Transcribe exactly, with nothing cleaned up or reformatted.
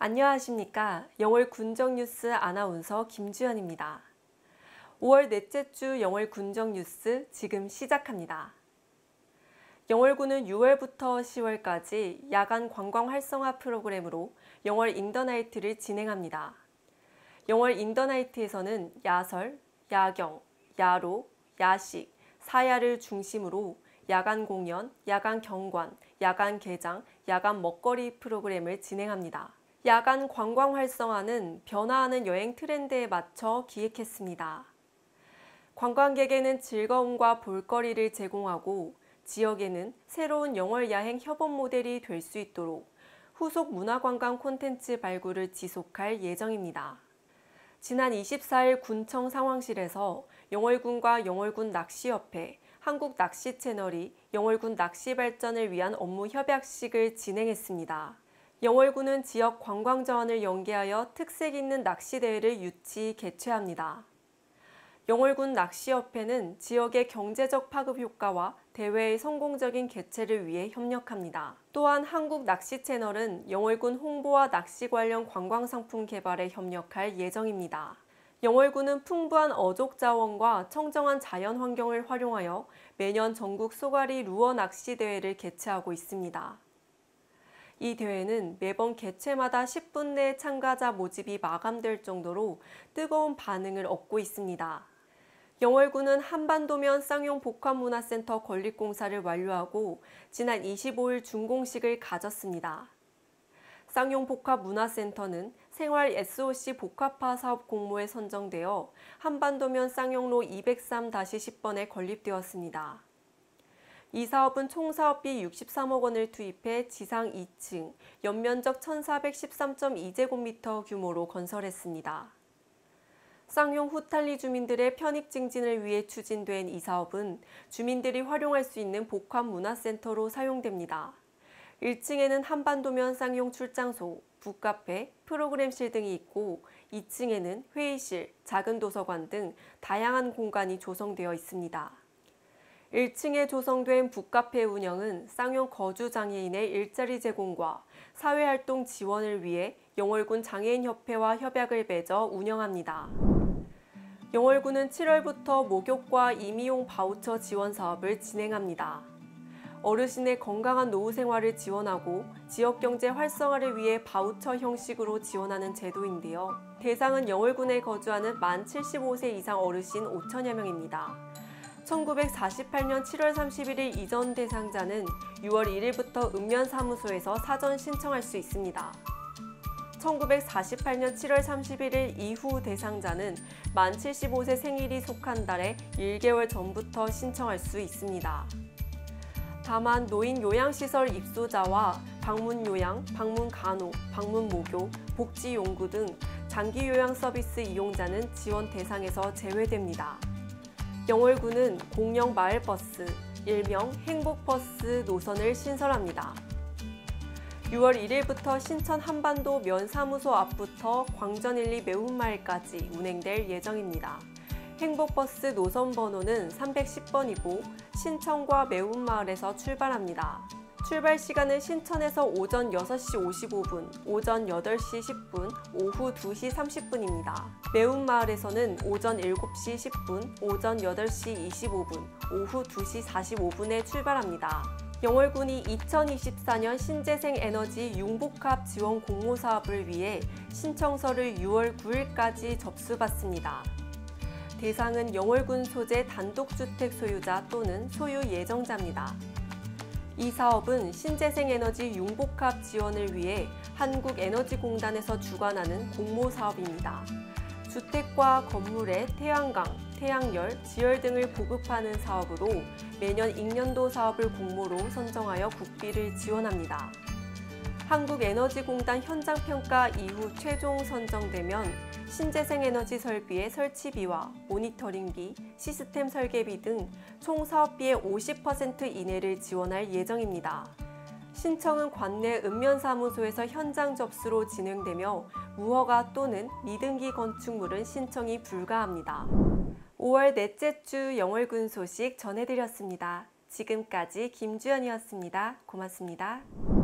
안녕하십니까. 영월 군정뉴스 아나운서 김주연입니다. 오월 넷째 주 영월 군정뉴스 지금 시작합니다. 영월군은 유월부터 시월까지 야간 관광 활성화 프로그램으로 영월 인더나이트를 진행합니다. 영월 인더나이트에서는 야설, 야경, 야로, 야식, 사야를 중심으로 야간 공연, 야간 경관, 야간 개장, 야간 먹거리 프로그램을 진행합니다. 야간 관광 활성화는 변화하는 여행 트렌드에 맞춰 기획했습니다. 관광객에는 즐거움과 볼거리를 제공하고 지역에는 새로운 영월 야행 협업 모델이 될 수 있도록 후속 문화관광 콘텐츠 발굴을 지속할 예정입니다. 지난 이십사일 군청 상황실에서 영월군과 영월군 낚시협회, 한국낚시채널이 영월군 낚시 발전을 위한 업무 협약식을 진행했습니다. 영월군은 지역 관광 자원을 연계하여 특색 있는 낚시대회를 유치, 개최합니다. 영월군 낚시협회는 지역의 경제적 파급 효과와 대회의 성공적인 개최를 위해 협력합니다. 또한 한국낚시채널은 영월군 홍보와 낚시 관련 관광상품 개발에 협력할 예정입니다. 영월군은 풍부한 어족 자원과 청정한 자연 환경을 활용하여 매년 전국 쏘가리 루어 낚시 대회를 개최하고 있습니다. 이 대회는 매번 개최마다 십 분 내 참가자 모집이 마감될 정도로 뜨거운 반응을 얻고 있습니다. 영월군은 한반도면 쌍용 복합문화센터 건립공사를 완료하고 지난 이십오일 준공식을 가졌습니다. 쌍용 복합문화센터는 생활 에스오씨 복합화 사업 공모에 선정되어 한반도면 쌍용로 이백삼 십 번에 건립되었습니다. 이 사업은 총 사업비 육십삼억 원을 투입해 지상 이 층, 연면적 천사백십삼 점 이 제곱미터 규모로 건설했습니다. 쌍용 후탈리 주민들의 편익 증진을 위해 추진된 이 사업은 주민들이 활용할 수 있는 복합문화센터로 사용됩니다. 일 층에는 한반도면 쌍용 출장소, 북카페, 프로그램실 등이 있고 이 층에는 회의실, 작은 도서관 등 다양한 공간이 조성되어 있습니다. 일 층에 조성된 북카페 운영은 쌍용 거주장애인의 일자리 제공과 사회활동 지원을 위해 영월군 장애인협회와 협약을 맺어 운영합니다. 영월군은 칠월부터 목욕과 임의용 바우처 지원 사업을 진행합니다. 어르신의 건강한 노후 생활을 지원하고 지역경제 활성화를 위해 바우처 형식으로 지원하는 제도인데요. 대상은 영월군에 거주하는 만 칠십오 세 이상 어르신 오천여 명입니다. 천구백사십팔년 칠월 삼십일일 이전 대상자는 유월 일일부터 읍면사무소에서 사전 신청할 수 있습니다. 천구백사십팔년 칠월 삼십일일 이후 대상자는 만 칠십오 세 생일이 속한 달에 일 개월 전부터 신청할 수 있습니다. 다만 노인 요양시설 입소자와 방문요양, 방문간호, 방문목욕, 복지용구 등 장기요양 서비스 이용자는 지원 대상에서 제외됩니다. 영월군은 공영 마을버스, 일명 행복버스 노선을 신설합니다. 유월 일일부터 신천 한반도 면사무소 앞부터 광전 일, 이 매운마을까지 운행될 예정입니다. 행복버스 노선 번호는 삼백십 번이고 신천과 매운마을에서 출발합니다. 출발 시간은 신천에서 오전 여섯 시 오십오 분, 오전 여덟 시 십 분, 오후 두 시 삼십 분입니다. 매운마을에서는 오전 일곱 시 십 분, 오전 여덟 시 이십오 분, 오후 두 시 사십오 분에 출발합니다. 영월군이 이천이십사년 신재생 에너지 융복합 지원 공모 사업을 위해 신청서를 유월 구일까지 접수받습니다. 대상은 영월군 소재 단독주택 소유자 또는 소유 예정자입니다. 이 사업은 신재생 에너지 융복합 지원을 위해 한국에너지공단에서 주관하는 공모 사업입니다. 주택과 건물에 태양광, 태양열, 지열 등을 보급하는 사업으로 매년 익년도 사업을 공모로 선정하여 국비를 지원합니다. 한국에너지공단 현장평가 이후 최종 선정되면 신재생 에너지 설비의 설치비와 모니터링비, 시스템 설계비 등 총 사업비의 오십 퍼센트 이내를 지원할 예정입니다. 신청은 관내 읍면사무소에서 현장 접수로 진행되며 무허가 또는 미등기 건축물은 신청이 불가합니다. 오월 넷째 주 영월군 소식 전해드렸습니다. 지금까지 김주연이었습니다. 고맙습니다.